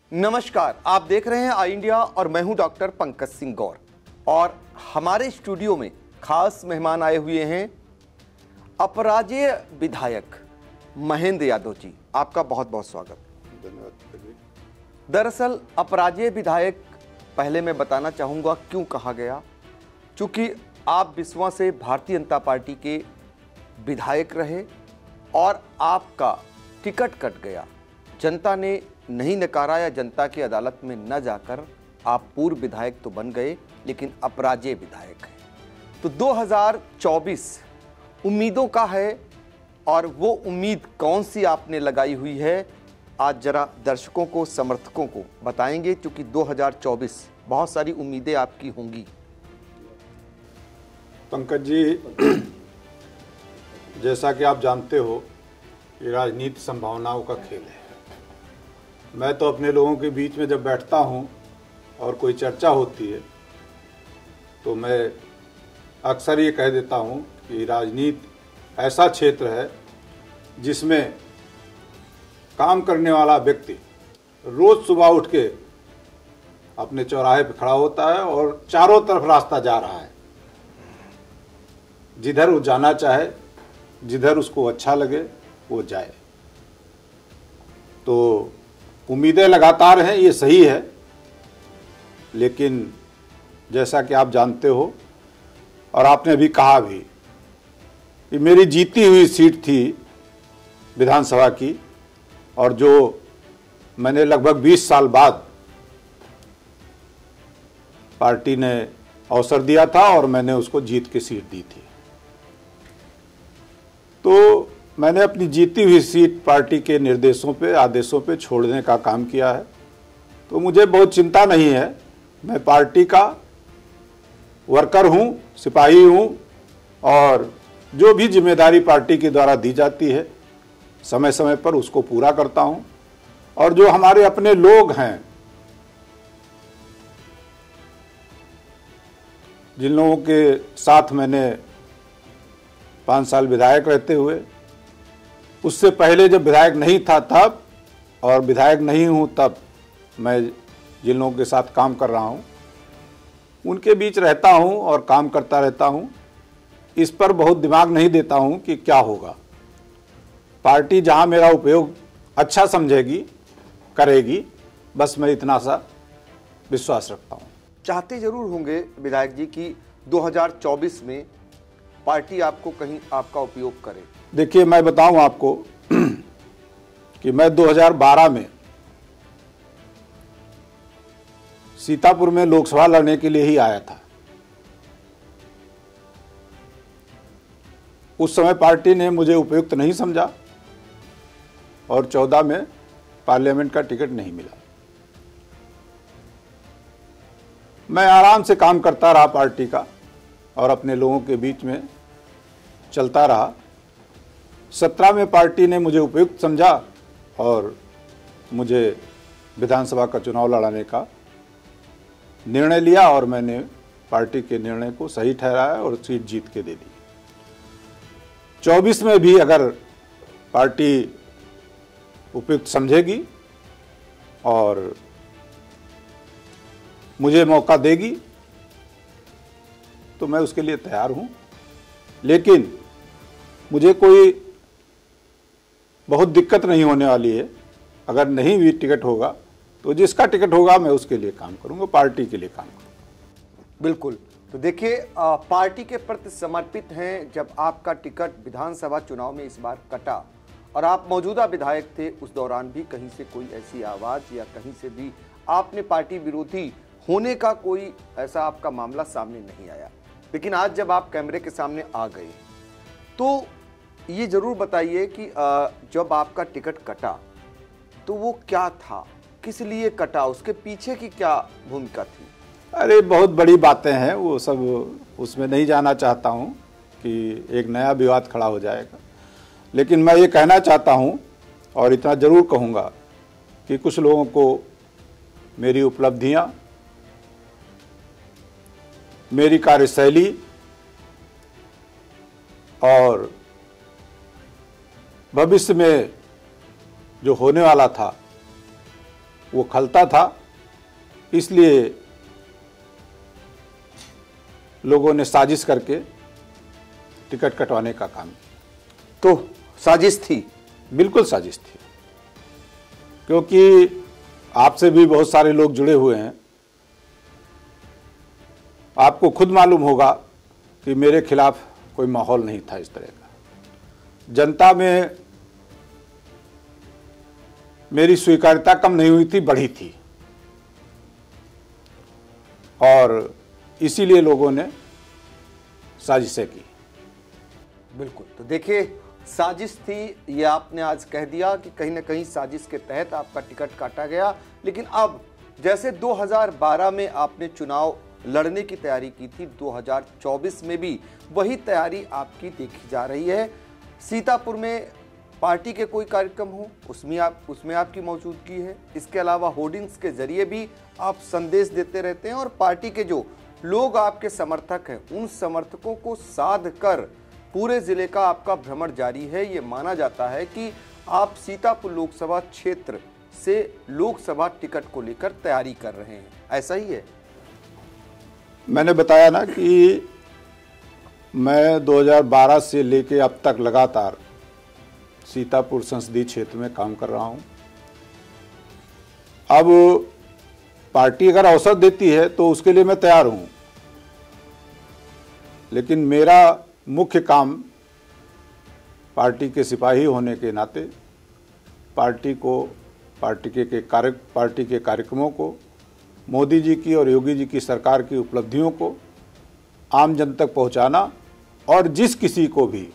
नमस्कार, आप देख रहे हैं आई इंडिया और मैं हूं डॉक्टर पंकज सिंह गौर। और हमारे स्टूडियो में खास मेहमान आए हुए हैं अपराजेय विधायक महेंद्र यादव जी। आपका बहुत बहुत स्वागत। धन्यवाद। दरअसल अपराजेय विधायक पहले मैं बताना चाहूँगा क्यों कहा गया, चूँकि आप बिस्वा से भारतीय जनता पार्टी के विधायक रहे और आपका टिकट कट गया। जनता ने नहीं नकारा या जनता की अदालत में न जाकर आप पूर्व विधायक तो बन गए, लेकिन अपराजेय विधायक हैं। तो 2024 उम्मीदों का है और वो उम्मीद कौन सी आपने लगाई हुई है, आज जरा दर्शकों को, समर्थकों को बताएंगे, क्योंकि 2024 बहुत सारी उम्मीदें आपकी होंगी। पंकज जी, जैसा कि आप जानते हो कि राजनीति संभावनाओं का खेल है। मैं तो अपने लोगों के बीच में जब बैठता हूं और कोई चर्चा होती है तो मैं अक्सर ये कह देता हूं कि राजनीति ऐसा क्षेत्र है जिसमें काम करने वाला व्यक्ति रोज सुबह उठ के अपने चौराहे पे खड़ा होता है और चारों तरफ रास्ता जा रहा है। जिधर वो जाना चाहे, जिधर उसको अच्छा लगे वो जाए। तो उम्मीदें लगातार हैं, ये सही है, लेकिन जैसा कि आप जानते हो और आपने अभी कहा भी कि मेरी जीती हुई सीट थी विधानसभा की, और जो मैंने लगभग 20 साल बाद पार्टी ने अवसर दिया था और मैंने उसको जीत के सीट दी थी। तो मैंने अपनी जीती हुई सीट पार्टी के निर्देशों पे, आदेशों पे छोड़ने का काम किया है। तो मुझे बहुत चिंता नहीं है। मैं पार्टी का वर्कर हूं, सिपाही हूं, और जो भी जिम्मेदारी पार्टी के द्वारा दी जाती है समय समय पर उसको पूरा करता हूं। और जो हमारे अपने लोग हैं, जिन लोगों के साथ मैंने 5 साल विधायक रहते हुए, उससे पहले जब विधायक नहीं था तब, और विधायक नहीं हूं तब, मैं जिन लोगों के साथ काम कर रहा हूं उनके बीच रहता हूं और काम करता रहता हूं। इस पर बहुत दिमाग नहीं देता हूं कि क्या होगा। पार्टी जहां मेरा उपयोग अच्छा समझेगी करेगी, बस मैं इतना सा विश्वास रखता हूं। चाहते जरूर होंगे विधायक जी कि 2024 में पार्टी आपको कहीं आपका उपयोग करे। देखिए, मैं बताऊं आपको कि मैं 2012 में सीतापुर में लोकसभा लड़ने के लिए ही आया था। उस समय पार्टी ने मुझे उपयुक्त नहीं समझा और 14 में पार्लियामेंट का टिकट नहीं मिला। मैं आराम से काम करता रहा पार्टी का और अपने लोगों के बीच में चलता रहा। 17 में पार्टी ने मुझे उपयुक्त समझा और मुझे विधानसभा का चुनाव लड़ाने का निर्णय लिया, और मैंने पार्टी के निर्णय को सही ठहराया और सीट जीत के दे दी। 24 में भी अगर पार्टी उपयुक्त समझेगी और मुझे मौका देगी तो मैं उसके लिए तैयार हूं। लेकिन मुझे कोई बहुत दिक्कत नहीं होने वाली है। अगर नहीं भी टिकट होगा तो जिसका टिकट होगा मैं उसके लिए काम करूंगा, पार्टी के लिए काम करूंगा। बिल्कुल। तो देखिए, पार्टी के प्रति समर्पित हैं। जब आपका टिकट विधानसभा चुनाव में इस बार कटा और आप मौजूदा विधायक थे, उस दौरान भी कहीं से कोई ऐसी आवाज़ या कहीं से भी आपने पार्टी विरोधी होने का कोई ऐसा आपका मामला सामने नहीं आया। लेकिन आज जब आप कैमरे के सामने आ गए तो ये जरूर बताइए कि जब आपका टिकट कटा तो वो क्या था, किस लिए कटा, उसके पीछे की क्या भूमिका थी? अरे बहुत बड़ी बातें हैं, वो सब उसमें नहीं जाना चाहता हूं कि एक नया विवाद खड़ा हो जाएगा। लेकिन मैं ये कहना चाहता हूं और इतना जरूर कहूंगा कि कुछ लोगों को मेरी उपलब्धियां, मेरी कार्यशैली और भविष्य में जो होने वाला था वो खलता था, इसलिए लोगों ने साजिश करके टिकट कटवाने का काम किया। तो साजिश थी? बिल्कुल साजिश थी, क्योंकि आपसे भी बहुत सारे लोग जुड़े हुए हैं। आपको खुद मालूम होगा कि मेरे खिलाफ कोई माहौल नहीं था इस तरह का। जनता में मेरी स्वीकार्यता कम नहीं हुई थी, बढ़ी थी, और इसीलिए लोगों ने साजिशें की। बिल्कुल। तो देखिए, साजिश थी, ये आपने आज कह दिया कि कहीं ना कहीं साजिश के तहत आपका टिकट काटा गया। लेकिन अब जैसे 2012 में आपने चुनाव लड़ने की तैयारी की थी, 2024 में भी वही तैयारी आपकी देखी जा रही है। सीतापुर में पार्टी के कोई कार्यक्रम हो, उसमें आपकी मौजूदगी है। इसके अलावा होर्डिंग्स के जरिए भी आप संदेश देते रहते हैं, और पार्टी के जो लोग आपके समर्थक हैं, उन समर्थकों को साध कर पूरे जिले का आपका भ्रमण जारी है। ये माना जाता है कि आप सीतापुर लोकसभा क्षेत्र से लोकसभा टिकट को लेकर तैयारी कर रहे हैं, ऐसा ही है? मैंने बताया ना कि मैं 2012 से लेके अब तक लगातार सीतापुर संसदीय क्षेत्र में काम कर रहा हूं। अब पार्टी अगर अवसर देती है तो उसके लिए मैं तैयार हूं, लेकिन मेरा मुख्य काम पार्टी के सिपाही होने के नाते पार्टी के कार्यक्रमों को, मोदी जी की और योगी जी की सरकार की उपलब्धियों को आम जन तक पहुंचाना, और जिस किसी को भी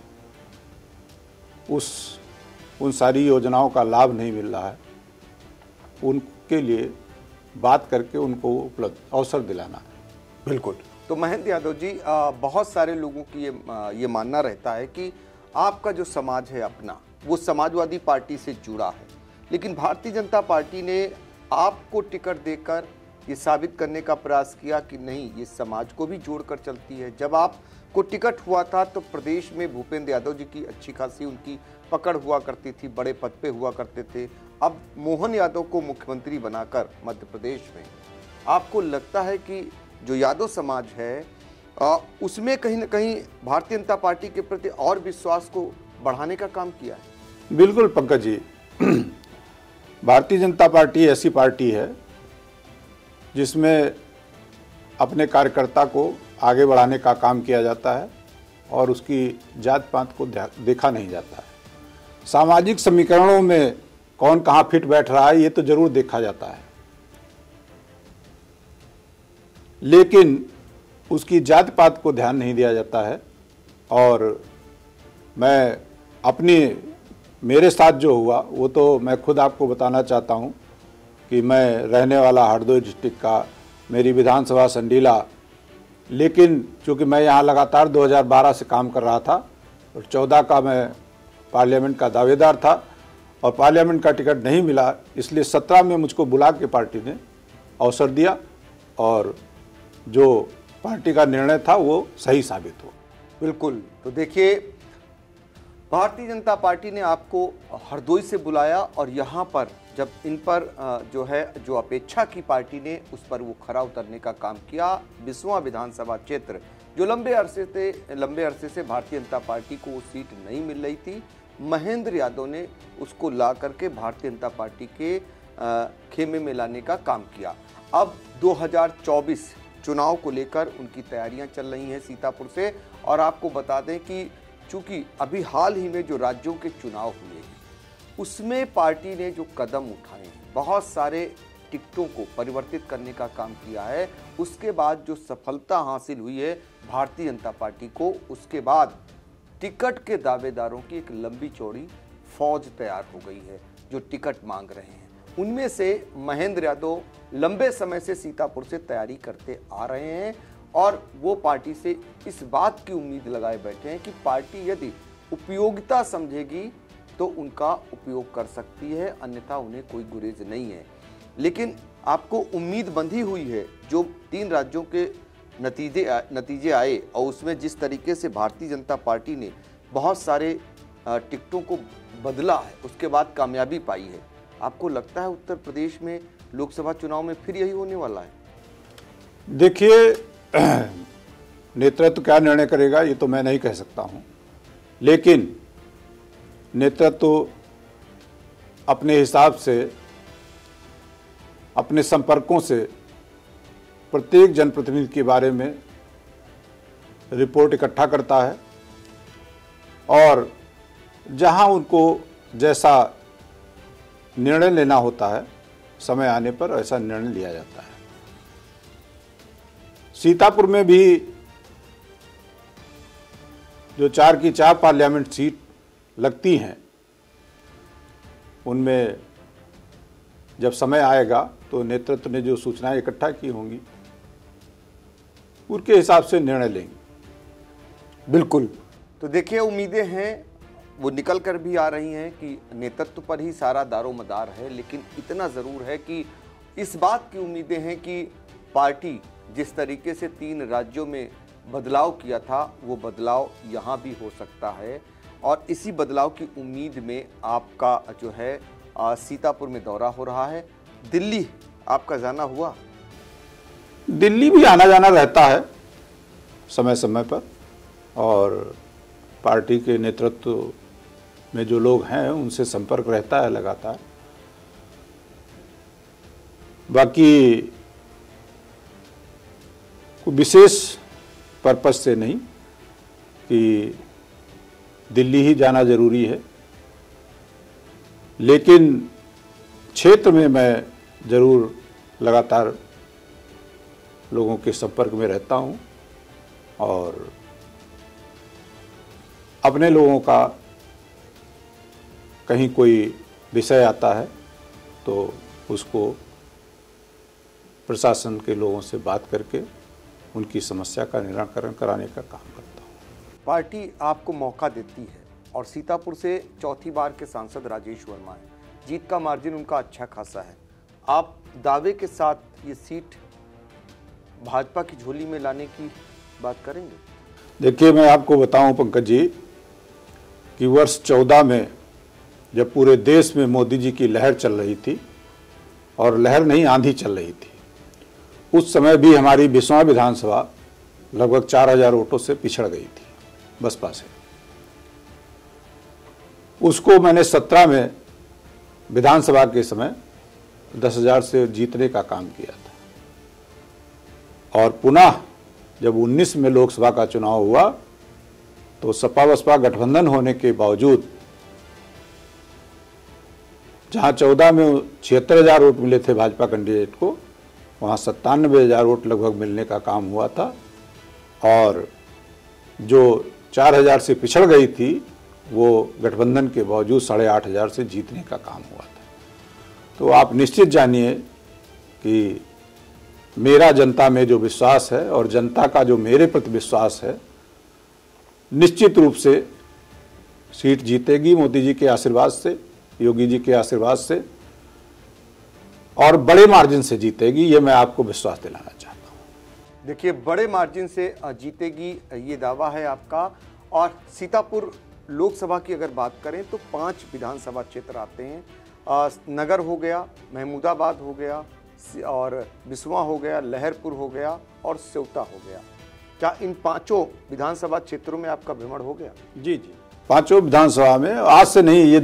उन सारी योजनाओं का लाभ नहीं मिल रहा है, उनके लिए बात करके उनको उपलब्ध अवसर दिलाना है। बिल्कुल। तो महेंद्र यादव जी, बहुत सारे लोगों की ये मानना रहता है कि आपका जो समाज है अपना, वो समाजवादी पार्टी से जुड़ा है, लेकिन भारतीय जनता पार्टी ने आपको टिकट देकर ये साबित करने का प्रयास किया कि नहीं, ये समाज को भी जोड़कर चलती है। जब आपको टिकट हुआ था तो प्रदेश में भूपेंद्र यादव जी की अच्छी खासी उनकी पकड़ हुआ करती थी, बड़े पद पे हुआ करते थे। अब मोहन यादव को मुख्यमंत्री बनाकर मध्य प्रदेश में, आपको लगता है कि जो यादव समाज है उसमें कहीं ना कहीं भारतीय जनता पार्टी के प्रति और विश्वास को बढ़ाने का काम किया है? बिल्कुल पंकज जी, भारतीय जनता पार्टी ऐसी पार्टी है जिसमें अपने कार्यकर्ता को आगे बढ़ाने का काम किया जाता है, और उसकी जात पात को देखा नहीं जाता है। सामाजिक समीकरणों में कौन कहाँ फिट बैठ रहा है, ये तो जरूर देखा जाता है, लेकिन उसकी जात पात को ध्यान नहीं दिया जाता है। और मेरे साथ जो हुआ वो तो मैं खुद आपको बताना चाहता हूँ कि मैं रहने वाला हरदोई डिस्ट्रिक्ट का, मेरी विधानसभा संडीला, लेकिन चूँकि मैं यहाँ लगातार 2012 से काम कर रहा था और 14 का मैं पार्लियामेंट का दावेदार था, और पार्लियामेंट का टिकट नहीं मिला, इसलिए 17 में मुझको बुला के पार्टी ने अवसर दिया, और जो पार्टी का निर्णय था वो सही साबित हुआ। बिल्कुल। तो देखिए, भारतीय जनता पार्टी ने आपको हरदोई से बुलाया, और यहाँ पर जब इन पर जो अपेक्षा की पार्टी ने, उस पर वो खरा उतरने का काम किया। 20वां विधानसभा क्षेत्र जो लंबे अरसे से भारतीय जनता पार्टी को वो सीट नहीं मिल रही थी, महेंद्र यादव ने उसको ला करके भारतीय जनता पार्टी के खेमे में लाने का काम किया। अब 2024 चुनाव को लेकर उनकी तैयारियां चल रही हैं सीतापुर से, और आपको बता दें कि चूंकि अभी हाल ही में जो राज्यों के चुनाव हुए, उसमें पार्टी ने जो कदम उठाए, बहुत सारे टिकटों को परिवर्तित करने का काम किया है। उसके बाद जो सफलता हासिल हुई है भारतीय जनता पार्टी को, उसके बाद टिकट के दावेदारों की एक लंबी चौड़ी फौज तैयार हो गई है जो टिकट मांग रहे हैं। उनमें से महेंद्र यादव लंबे समय से सीतापुर से तैयारी करते आ रहे हैं, और वो पार्टी से इस बात की उम्मीद लगाए बैठे हैं कि पार्टी यदि उपयोगिता समझेगी तो उनका उपयोग कर सकती है, अन्यथा उन्हें कोई गुरेज नहीं है। लेकिन आपको उम्मीद बंधी हुई है, जो 3 राज्यों के नतीजे आए और उसमें जिस तरीके से भारतीय जनता पार्टी ने बहुत सारे टिकटों को बदला है, उसके बाद कामयाबी पाई है। आपको लगता है उत्तर प्रदेश में लोकसभा चुनाव में फिर यही होने वाला है? देखिए, नेतृत्व क्या निर्णय करेगा ये तो मैं नहीं कह सकता हूं, लेकिन नेतृत्व अपने हिसाब से, अपने संपर्कों से प्रत्येक जनप्रतिनिधि के बारे में रिपोर्ट इकट्ठा करता है और जहां उनको जैसा निर्णय लेना होता है समय आने पर ऐसा निर्णय लिया जाता है। सीतापुर में भी जो 4 की 4 पार्लियामेंट सीट लगती हैं, उनमें जब समय आएगा तो नेतृत्व ने जो सूचनाएं इकट्ठा की होंगी उनके हिसाब से निर्णय लेंगे। बिल्कुल। तो देखिए, उम्मीदें हैं वो निकल कर भी आ रही हैं कि नेतृत्व पर ही सारा दारोमदार है, लेकिन इतना ज़रूर है कि इस बात की उम्मीदें हैं कि पार्टी जिस तरीके से 3 राज्यों में बदलाव किया था वो बदलाव यहाँ भी हो सकता है, और इसी बदलाव की उम्मीद में आपका जो है सीतापुर में दौरा हो रहा है। दिल्ली आपका जाना हुआ? दिल्ली भी आना जाना रहता है समय समय पर, और पार्टी के नेतृत्व में जो लोग हैं उनसे संपर्क रहता है लगातार। बाकी कोई विशेष पर्पस से नहीं कि दिल्ली ही जाना जरूरी है, लेकिन क्षेत्र में मैं जरूर लगातार लोगों के संपर्क में रहता हूं और अपने लोगों का कहीं कोई विषय आता है तो उसको प्रशासन के लोगों से बात करके उनकी समस्या का निराकरण कराने का काम करता हूँ। पार्टी आपको मौका देती है और सीतापुर से चौथी बार के सांसद राजेश वर्मा है, जीत का मार्जिन उनका अच्छा खासा है। आप दावे के साथ ये सीट भाजपा की झोली में लाने की बात करेंगे? देखिए, मैं आपको बताऊं पंकज जी कि वर्ष 14 में जब पूरे देश में मोदी जी की लहर चल रही थी, और लहर नहीं आंधी चल रही थी, उस समय भी हमारी बिस्वा विधानसभा लगभग 4000 वोटों से पिछड़ गई थी बसपा से। उसको मैंने 17 में विधानसभा के समय 10,000 से जीतने का काम किया था, और पुनः जब 19 में लोकसभा का चुनाव हुआ तो सपा बसपा गठबंधन होने के बावजूद जहां 14 में 76,000 वोट मिले थे भाजपा कैंडिडेट को, वहां 97,000 वोट लगभग मिलने का काम हुआ था, और जो 4,000 से पिछड़ गई थी वो गठबंधन के बावजूद 8,500 से जीतने का काम हुआ था। तो आप निश्चित जानिए कि मेरा जनता में जो विश्वास है और जनता का जो मेरे प्रति विश्वास है, निश्चित रूप से सीट जीतेगी मोदी जी के आशीर्वाद से, योगी जी के आशीर्वाद से, और बड़े मार्जिन से जीतेगी, ये मैं आपको विश्वास दिलाना चाहता हूँ। देखिए, बड़े मार्जिन से जीतेगी ये दावा है आपका। और सीतापुर लोकसभा की अगर बात करें तो 5 विधानसभा क्षेत्र आते हैं। नगर हो गया, महमूदाबाद हो गया, और बिस्वा हो गया, लहरपुर हो गया और सेवता हो गया। क्या इन 5 विधानसभा क्षेत्रों में आपका भ्रमण हो गया? जी जी, 5 विधानसभा में आज से नहीं, ये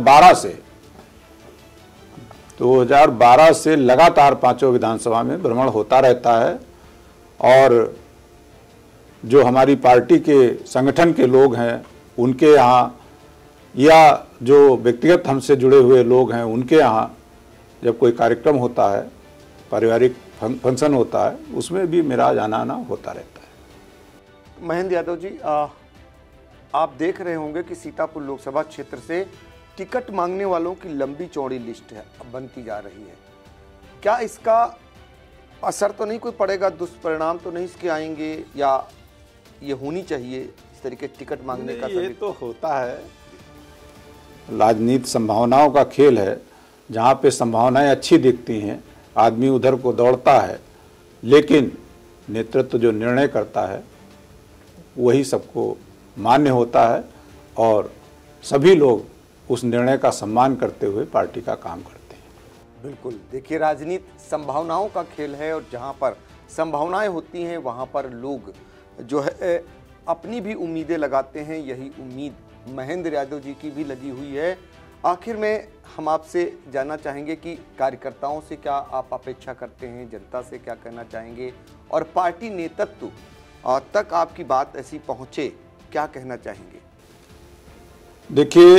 2012 से लगातार 5 विधानसभा में भ्रमण होता रहता है, और जो हमारी पार्टी के संगठन के लोग हैं उनके यहाँ, या जो व्यक्तिगत हमसे जुड़े हुए लोग हैं उनके यहाँ जब कोई कार्यक्रम होता है, पारिवारिक फंक्शन होता है, उसमें भी मेरा जाना आना होता रहता है। महेंद्र यादव जी, आप देख रहे होंगे कि सीतापुर लोकसभा क्षेत्र से टिकट मांगने वालों की लंबी चौड़ी लिस्ट है, बनती जा रही है। क्या इसका असर तो नहीं कोई पड़ेगा, दुष्परिणाम तो नहीं इसके आएंगे, या ये होनी चाहिए इस तरीके टिकट मांगने का? ये तो होता है, राजनीति संभावनाओं का खेल है। जहाँ पे संभावनाएं अच्छी दिखती हैं आदमी उधर को दौड़ता है, लेकिन नेतृत्व जो निर्णय करता है वही सबको मान्य होता है, और सभी लोग उस निर्णय का सम्मान करते हुए पार्टी का काम करते हैं। बिल्कुल, देखिए राजनीति संभावनाओं का खेल है और जहां पर संभावनाएं होती हैं वहां पर लोग जो है अपनी भी उम्मीदें लगाते हैं। यही उम्मीद महेंद्र यादव जी की भी लगी हुई है। आखिर में हम आपसे जानना चाहेंगे कि कार्यकर्ताओं से क्या आप अपेक्षा करते हैं, जनता से क्या कहना चाहेंगे और पार्टी नेतृत्व तक आपकी बात ऐसी पहुंचे, क्या कहना चाहेंगे? देखिए,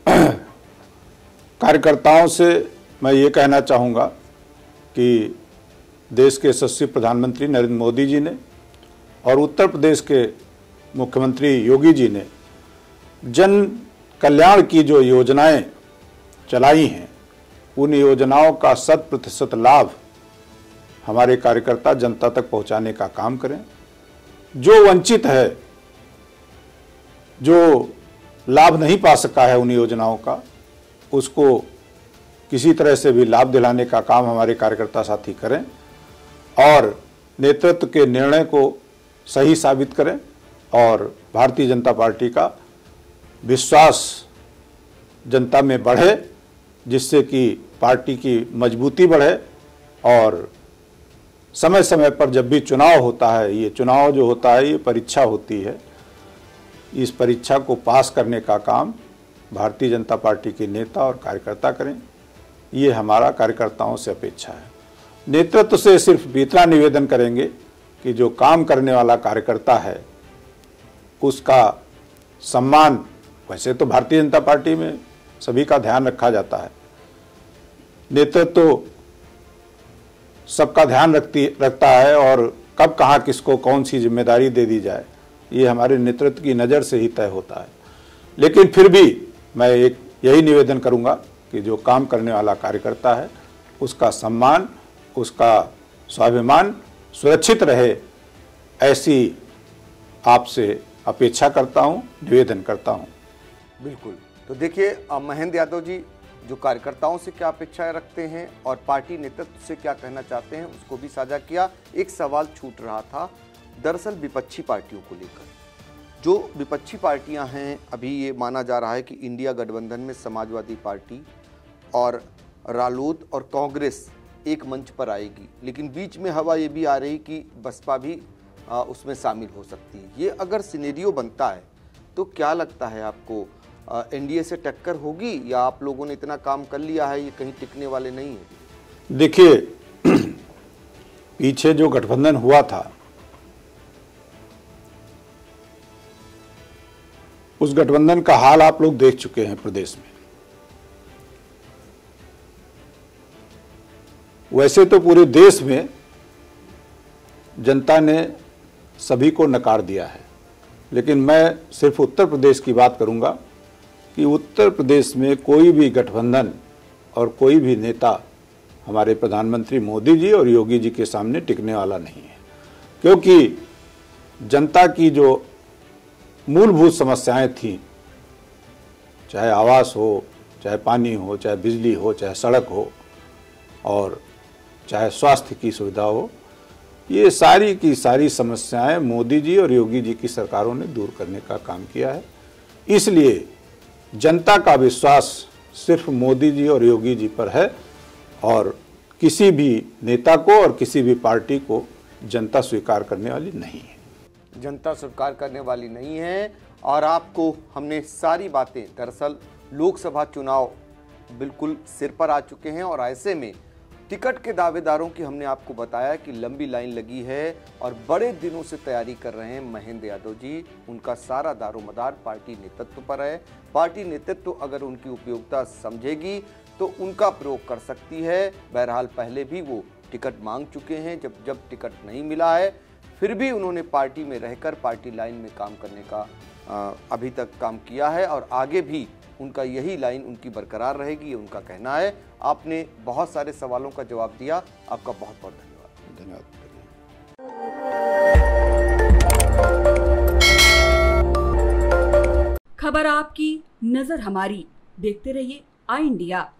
कार्यकर्ताओं से मैं ये कहना चाहूँगा कि देश के यशस्वी प्रधानमंत्री नरेंद्र मोदी जी ने और उत्तर प्रदेश के मुख्यमंत्री योगी जी ने जन कल्याण की जो योजनाएं चलाई हैं, उन योजनाओं का 100% लाभ हमारे कार्यकर्ता जनता तक पहुंचाने का काम करें। जो वंचित है, जो लाभ नहीं पा सका है उन योजनाओं का, उसको किसी तरह से भी लाभ दिलाने का काम हमारे कार्यकर्ता साथी करें और नेतृत्व के निर्णय को सही साबित करें और भारतीय जनता पार्टी का विश्वास जनता में बढ़े, जिससे कि पार्टी की मजबूती बढ़े। और समय समय पर जब भी चुनाव होता है, ये चुनाव जो होता है ये परीक्षा होती है, इस परीक्षा को पास करने का काम भारतीय जनता पार्टी के नेता और कार्यकर्ता करें। ये हमारा कार्यकर्ताओं से अपेक्षा है। नेतृत्व से सिर्फ इतना निवेदन करेंगे कि जो काम करने वाला कार्यकर्ता है उसका सम्मान, वैसे तो भारतीय जनता पार्टी में सभी का ध्यान रखा जाता है, नेतृत्व तो सबका ध्यान रखता है और कब कहाँ किसको कौन सी जिम्मेदारी दे दी जाए ये हमारे नेतृत्व की नज़र से ही तय होता है। लेकिन फिर भी मैं एक यही निवेदन करूंगा कि जो काम करने वाला कार्यकर्ता है उसका सम्मान, उसका स्वाभिमान सुरक्षित रहे, ऐसी आपसे अपेक्षा करता हूं, निवेदन करता हूं। बिल्कुल, तो देखिए महेंद्र यादव जी जो कार्यकर्ताओं से क्या अपेक्षाएं रखते हैं और पार्टी नेतृत्व से क्या कहना चाहते हैं उसको भी साझा किया। एक सवाल छूट रहा था, दरअसल विपक्षी पार्टियों को लेकर। जो विपक्षी पार्टियां हैं, अभी ये माना जा रहा है कि इंडिया गठबंधन में समाजवादी पार्टी और रालोद और कांग्रेस एक मंच पर आएगी, लेकिन बीच में हवा ये भी आ रही कि बसपा भी उसमें शामिल हो सकती है। ये अगर सिनेरियो बनता है तो क्या लगता है आपको, एनडीए से टक्कर होगी या आप लोगों ने इतना काम कर लिया है ये कहीं टिकने वाले नहीं है? देखिए, पीछे जो गठबंधन हुआ था उस गठबंधन का हाल आप लोग देख चुके हैं प्रदेश में। वैसे तो पूरे देश में जनता ने सभी को नकार दिया है, लेकिन मैं सिर्फ उत्तर प्रदेश की बात करूंगा कि उत्तर प्रदेश में कोई भी गठबंधन और कोई भी नेता हमारे प्रधानमंत्री मोदी जी और योगी जी के सामने टिकने वाला नहीं है, क्योंकि जनता की जो मूलभूत समस्याएं थी, चाहे आवास हो, चाहे पानी हो, चाहे बिजली हो, चाहे सड़क हो और चाहे स्वास्थ्य की सुविधा हो, ये सारी की सारी समस्याएं मोदी जी और योगी जी की सरकारों ने दूर करने का काम किया है। इसलिए जनता का विश्वास सिर्फ मोदी जी और योगी जी पर है और किसी भी नेता को और किसी भी पार्टी को जनता स्वीकार करने वाली नहीं है। जनता स्वीकार करने वाली नहीं है। और आपको हमने सारी बातें, दरअसल लोकसभा चुनाव बिल्कुल सिर पर आ चुके हैं और ऐसे में टिकट के दावेदारों की हमने आपको बताया कि लंबी लाइन लगी है और बड़े दिनों से तैयारी कर रहे हैं महेंद्र यादव जी। उनका सारा दारोमदार पार्टी नेतृत्व पर है। पार्टी नेतृत्व अगर उनकी उपयोगिता समझेगी तो उनका प्रयोग कर सकती है। बहरहाल पहले भी वो टिकट मांग चुके हैं, जब टिकट नहीं मिला है फिर भी उन्होंने पार्टी में रहकर पार्टी लाइन में काम करने का अभी तक काम किया है और आगे भी उनका यही लाइन उनकी बरकरार रहेगी, ये उनका कहना है। आपने बहुत सारे सवालों का जवाब दिया, आपका बहुत बहुत धन्यवाद। खबर आपकी, नजर हमारी। देखते रहिए आई इंडिया।